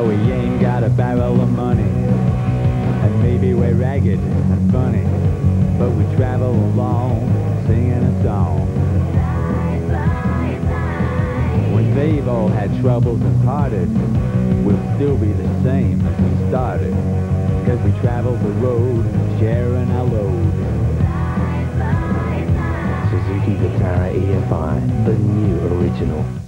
we ain't got a barrel of money, and maybe we're ragged and funny, but we travel along singing a song. When they've all had troubles and parted, we'll still be the same as we started, cause we travel the road sharing our load. Suzuki Vitara EFI, the new original.